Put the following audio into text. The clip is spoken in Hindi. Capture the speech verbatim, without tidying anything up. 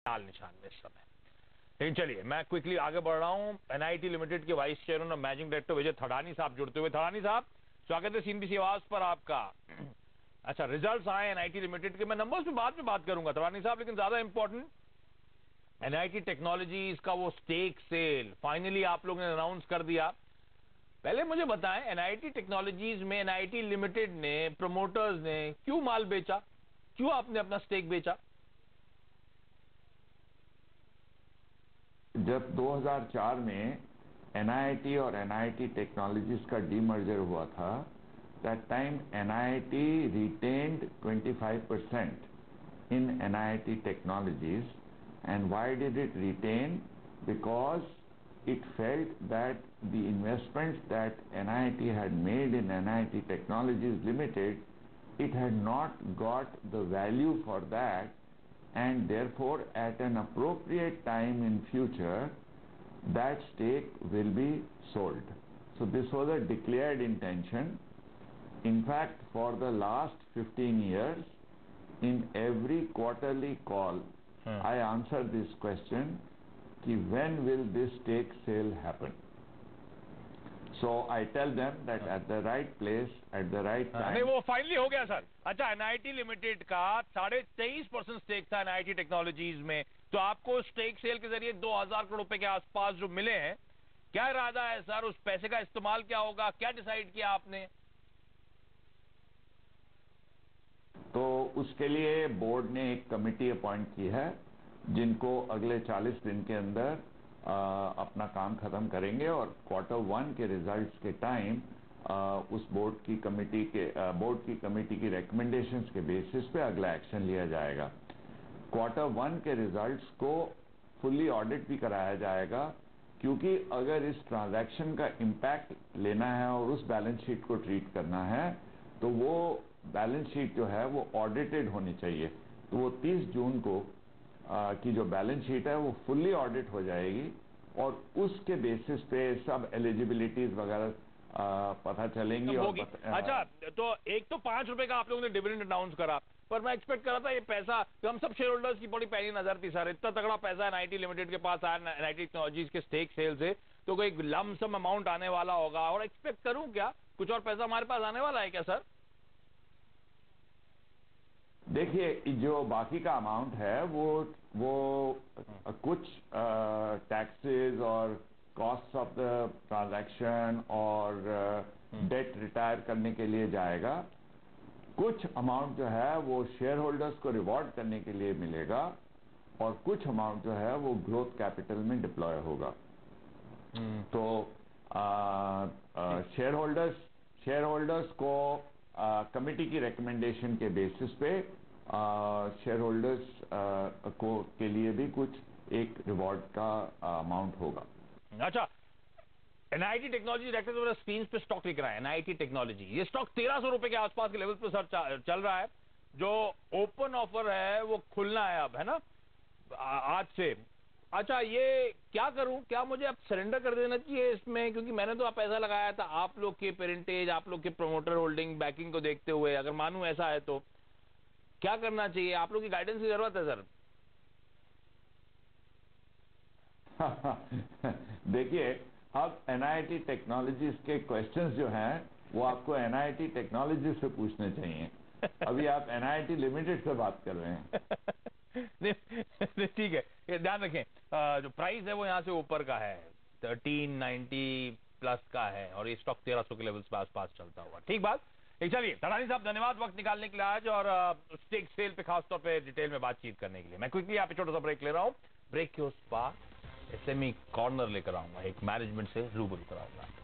लाल निशान में इस समय। लेकिन चलिए मैं क्विकली आगे बढ़ रहा हूं। एनआईटी लिमिटेड के वाइस चेयरमैन और मैनेजिंग डायरेक्टर विजय थडानी साहब जुड़ते हुए। थडानी साहब स्वागत है सीएनबीसी आवाज पर आपका। अच्छा, रिजल्ट्स आए एनआईटी लिमिटेड के, मैं नंबर्स पे बाद में बात करूंगा थडानी साहब, लेकिन ज्यादा इंपॉर्टेंट एनआईटी टेक्नोलॉजीज का वो स्टेक सेल फाइनली आप लोगों ने अनाउंस कर दिया। पहले मुझे बताएं, एनआईटी टेक्नोलॉजीज में एनआईटी लिमिटेड ने, प्रमोटर्स ने क्यों माल बेचा, क्यों आपने अपना स्टेक बेचा? जब दो हज़ार चार में एनआईटी और एनआईटी टेक्नोलॉजीज का डीमर्जर हुआ था, that time NIT retained twenty-five percent in NIT technologies. And why did it retain? Because it felt that the investments that N I T had made in N I T Technologies Limited, it had not got the value for that, and therefore at an appropriate time in future that stake will be sold. So this was a declared intention. In fact, for the last fifteen years, in every quarterly call, hmm. I answer this question, ki when will this stake sale happen? So I tell them that at the right place, at the right time. नहीं, वो फाइनली हो गया सर। अच्छा, एनआईटी लिमिटेड का साढ़े तेईस परसेंट स्टेक था एनआईटी टेक्नोलॉजीज में, तो आपको स्टेक सेल के जरिए दो हजार करोड़ रुपए के आसपास जो मिले हैं, क्या इरादा है सर? उस पैसे का इस्तेमाल क्या होगा, क्या डिसाइड किया आपने? तो उसके लिए बोर्ड ने एक कमेटी अपॉइंट की है, जिनको अगले चालीस दिन के अंदर आ, अपना काम खत्म करेंगे, और क्वार्टर वन के रिजल्ट्स के टाइम आ, उस बोर्ड की कमेटी के आ, बोर्ड की कमेटी की रिकमेंडेशंस के बेसिस पे अगला एक्शन लिया जाएगा। क्वार्टर वन के रिजल्ट्स को फुल्ली ऑडिट भी कराया जाएगा, क्योंकि अगर इस ट्रांजैक्शन का इम्पैक्ट लेना है और उस बैलेंस शीट को ट्रीट करना है, तो वो बैलेंस शीट जो है वो ऑडिटेड होनी चाहिए। तो वो तीस जून को आ, की जो बैलेंस शीट है वो फुल्ली ऑडिट हो जाएगी, और उसके बेसिस पे सब एलिजिबिलिटीज वगैरह पता चलेंगी। और पत, अच्छा, तो एक तो पांच रुपए का आप लोगों ने डिविडेंड अनाउंस करा, पर मैं एक्सपेक्ट कर रहा था ये पैसा, तो हम सब शेयर होल्डर्स की बड़ी पहली नजर थी सर, इतना तगड़ा पैसा एनआईटी लिमिटेड के पास आया एनआईटी टेक्नोलॉजीज के स्टेक सेल से, तो कोई लमसम अमाउंट आने वाला होगा। और एक्सपेक्ट करूं क्या कुछ और पैसा हमारे पास आने वाला है क्या सर? देखिए, जो बाकी का अमाउंट है वो वो कुछ टैक्सेस और कॉस्ट ऑफ द ट्रांजैक्शन और डेट रिटायर करने के लिए जाएगा। कुछ अमाउंट जो है वो शेयर होल्डर्स को रिवॉर्ड करने के लिए मिलेगा, और कुछ अमाउंट जो है वो ग्रोथ कैपिटल में डिप्लॉय होगा। तो शेयर होल्डर्स शेयर होल्डर्स को कमेटी की रिकमेंडेशन के बेसिस पे शेयर होल्डर्स को के लिए भी कुछ एक रिवॉर्ड का अमाउंट होगा। अच्छा, एनआईटी टेक्नोलॉजी डायरेक्टर स्क्रीन पे स्टॉक लिख रहा है एनआईटी टेक्नोलॉजी, ये स्टॉक तेरह सौ रुपए के आसपास के लेवल पे सर चल रहा है। जो ओपन ऑफर है वो खुलना है अब, है ना, आज से। अच्छा, ये क्या करूं, क्या मुझे अब सरेंडर कर देना चाहिए इसमें? क्योंकि मैंने तो आप पैसा लगाया था, आप लोग के पेरेंटेज, आप लोग के प्रोमोटर होल्डिंग बैकिंग को देखते हुए अगर मानूं ऐसा है तो क्या करना चाहिए? आप लोग की गाइडेंस की जरूरत है सर। देखिए, अब एनआईटी टेक्नोलॉजीज के क्वेश्चंस जो हैं वो आपको एनआईटी टेक्नोलॉजी से पूछने चाहिए। अभी आप एनआईटी लिमिटेड से बात कर रहे हैं। ठीक है, ये ध्यान रखें, जो प्राइस है वो यहाँ से ऊपर का है, थर्टीन नाइनटी प्लस का है, और ये स्टॉक तेरह सौ के लेवल्स पे आसपास चलता हुआ। ठीक बात। एक चलिए थडानी साहब, धन्यवाद वक्त निकालने के लिए आज, और स्टेक सेल पे खासतौर पे डिटेल में बातचीत करने के लिए। मैं क्विकली यहाँ पे छोटा सा ब्रेक ले रहा हूँ। ब्रेक के उस पार एसएमई कॉर्नर लेकर आऊंगा, एक मैनेजमेंट से रूबरू कराऊंगा।